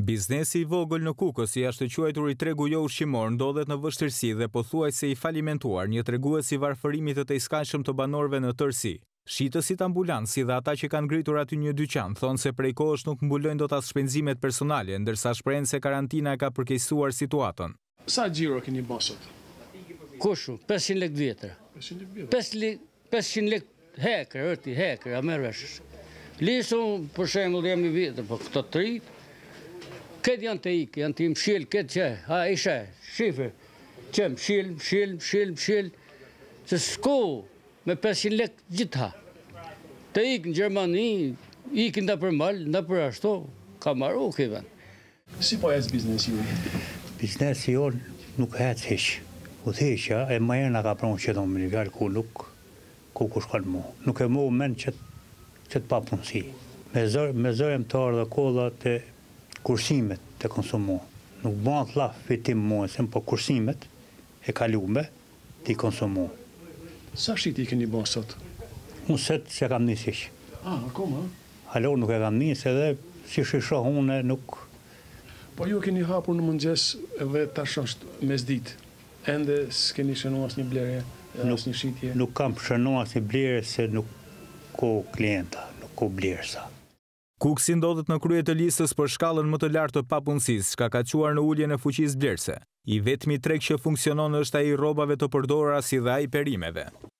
Biznesi i vogël në Kukës, i ashtë quajtur i tregu jo ushqimor, ndodhet në vështirësi dhe pothuajse i falimentuar, një tregues i varfërimit të tejskajshëm të banorëve në tërësi. Shitësit ambulansi dhe ata që kanë ngritur aty një dyqan thonë se prej kohësh nuk mbulojnë dot as shpenzimet personale, ndërsa shprehen se karantina e ka përkeqësuar situatën. Sa xhiro keni bërë sot? Kushu, 500 lek vjetër. 500 lek hekër, ërti hekër, a merr vesh. Lisu, për shembull, jam i vjetër, po këto të ri, këtë janë të ikë, janë të mshil, këtë që, a ishe, shifë, që mshil, se s'ku, me 500 lek gjitha. Të ikë në Gjermani, ikë nda për malë, nda për ashtu, ka marru këven. Si po ecë biznesi ju? Biznesi jo nuk hec hiq. U theqja, e ma jena ka pronë që do më një fjallë ku nuk, ku shkanë mu. Nuk e mu men që të pa punësi. Me zërëm të ardhe kolla të kursimet të konsumu. Nuk ban të laf fitim muesim, po kursimet e kalume të i konsumu. Sa shiti keni bërë sot? Unë setë që kam njësish. Akoma? Halo nuk e kam njës edhe si shishohune nuk... Po ju keni hapur në mëngjes edhe tash është mesditë. Ende s'keni shënu as një blerje, as një shitje? Nuk kam shënu as një blerje se nuk ko klienta, nuk ko blerësa. Kuksi ndodhet në krye të listës për shkallën më të lartë të papunësisë, çka ka quar në uljen e fuqisë blerëse. I vetmi treg që funksionon është ai i rrobave të përdorura si dhe ai perimeve.